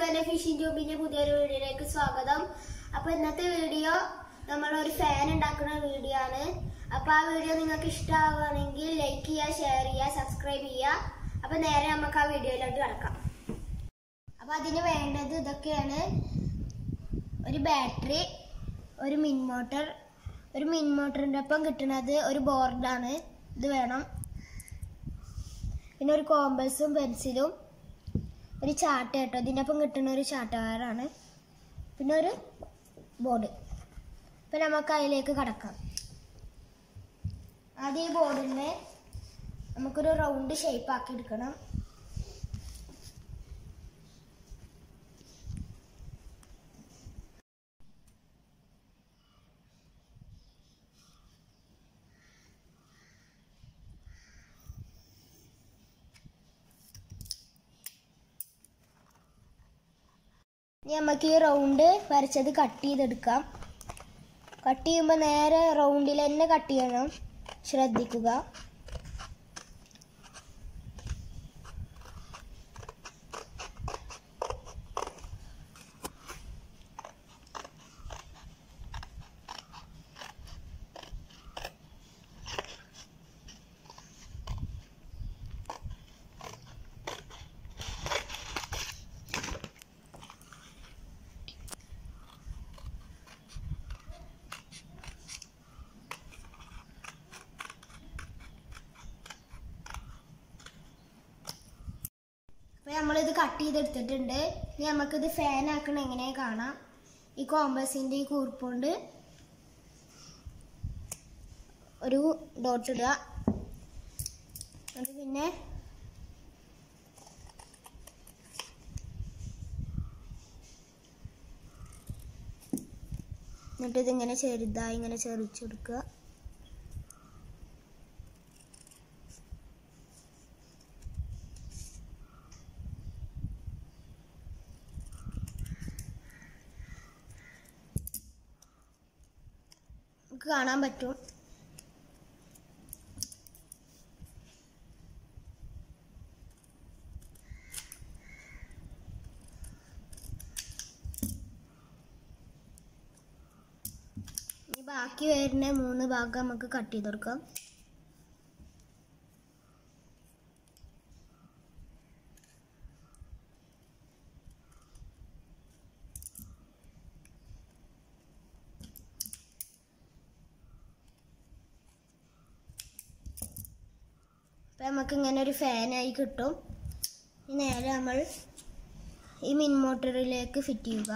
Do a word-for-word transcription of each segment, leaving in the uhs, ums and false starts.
എല്ലാവർക്കും എൻ്റെ ഫിഷിംഗ് ട്യൂബിന്റെ പുതിയൊരു വീഡിയോയിലേക്ക് സ്വാഗതം. അപ്പോൾ ഇന്നത്തെ വീഡിയോ നമ്മൾ ഒരു ഫാൻ ഉണ്ടാക്കുന്ന വീഡിയോ ആണ്. അപ്പോൾ ആ വീഡിയോ നിങ്ങൾക്ക് ഇഷ്ടമാവുകയാണെങ്കിൽ ലൈക്ക് ചെയ്യുക, ഷെയർ ചെയ്യുക, സബ്സ്ക്രൈബ് ചെയ്യുക. അപ്പോൾ നേരെ നമുക്ക് ആ വീഡിയോയിലോട്ട് കിടക്കാം. അപ്പോൾ അതിന് വേണ്ടത് ഇതൊക്കെയാണ്: ഒരു ബാറ്ററി, ഒരു മിൻ മോട്ടർ, ഒരു മിൻ മോട്ടറിൻ്റെ ഒപ്പം കിട്ടുന്നത് ഒരു ബോർഡാണ്, ഇത് വേണം. പിന്നെ ഒരു കോമ്പസും പെൻസിലും, ഒരു ചാർട്ട് കേട്ടോ, ഇതിൻ്റെ ഒപ്പം കിട്ടുന്ന ഒരു ചാർട്ട് വയറാണ്, പിന്നെ ഒരു ബോർഡ്. ഇപ്പം നമുക്ക് അതിലേക്ക് കടക്കാം. ആദ്യം ഈ ബോർഡിനെ നമുക്കൊരു റൗണ്ട് ഷേപ്പ് ആക്കി എടുക്കണം. ഇനി നമുക്ക് ഈ റൗണ്ട് വരച്ചത് കട്ട് ചെയ്തെടുക്കാം. കട്ട് ചെയ്യുമ്പോൾ നേരെ റൗണ്ടിൽ തന്നെ കട്ട് ചെയ്യണം, ശ്രദ്ധിക്കുക. അപ്പോൾ നമ്മളിത് കട്ട് ചെയ്തെടുത്തിട്ടുണ്ട്. ഇനി നമുക്കിത് ഫാൻ ആക്കണം എങ്ങനെ കാണാം. ഈ കോമ്പസിൻ്റെ ഈ കൂർപ്പുകൊണ്ട് ഒരു ഡോട്ട് ഇടുക. അത് പിന്നെ എന്നിട്ട് ഇതിങ്ങനെ ചെറുതായി ഇങ്ങനെ ചെറിച്ചു കൊടുക്കുക. കാണാൻ പറ്റും. ഈ ബാക്കി വരുന്ന മൂന്ന് ഭാഗം നമുക്ക് കട്ട് ചെയ്ത് കൊടുക്കാം. അപ്പം നമുക്ക് ഇങ്ങനെ ഒരു ഫാനായി കിട്ടും. നേരെ നമ്മൾ ഈ മിൻ മോട്ടറിലേക്ക് ഫിറ്റ് ചെയ്യുക.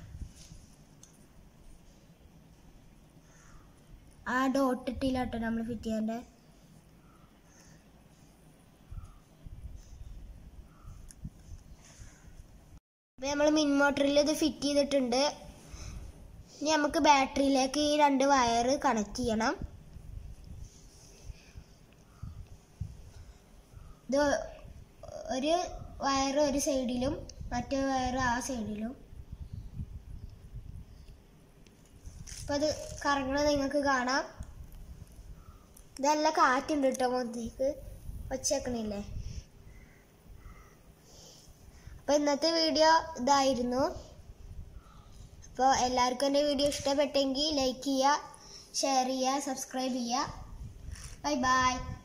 ആ ഡോട്ടിട്ടില്ലാട്ടോ നമ്മൾ ഫിറ്റ് ചെയ്യേണ്ടത്. അപ്പം നമ്മൾ മിൻ മോട്ടറിൽ ഇത് ഫിറ്റ് ചെയ്തിട്ടുണ്ട്. ഇനി നമുക്ക് ബാറ്ററിയിലേക്ക് ഈ രണ്ട് വയർ കണക്ട് ചെയ്യണം. ഇത് ഒരു വയർ ഒരു സൈഡിലും മറ്റേ വയർ ആ സൈഡിലും. അപ്പം അത് കറങ്ങണത് നിങ്ങൾക്ക് കാണാം. ഇതെല്ലാം കാറ്റുണ്ട് കേട്ടോ, മൊത്തത്തേക്ക് ഒച്ചേക്കണില്ലേ. അപ്പോൾ ഇന്നത്തെ വീഡിയോ ഇതായിരുന്നു. അപ്പോൾ എല്ലാവർക്കും എൻ്റെ വീഡിയോ ഇഷ്ടപ്പെട്ടെങ്കിൽ ലൈക്ക് ചെയ്യുക, ഷെയർ ചെയ്യുക, സബ്സ്ക്രൈബ് ചെയ്യുക. Bye by.